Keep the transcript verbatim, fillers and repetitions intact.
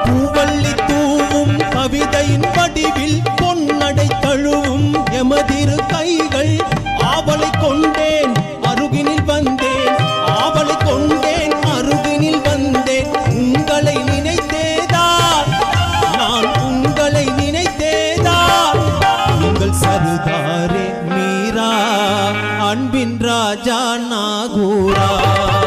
பூவள்ளி தூவும் கவிதையின் வடிவில் பொன்னடை தழுவும் எமதிரு கைகள் ஆவலை கொண்டேன் அருகினில் வந்தேன் ஆவலை கொண்டேன் அருகினில் வந்தேன் உங்களை நினைத்தேதான் நான் உங்களை நினைத்தேதான் உங்கள் சருதாரே மீரா அன்பின் ராஜா நாகூரா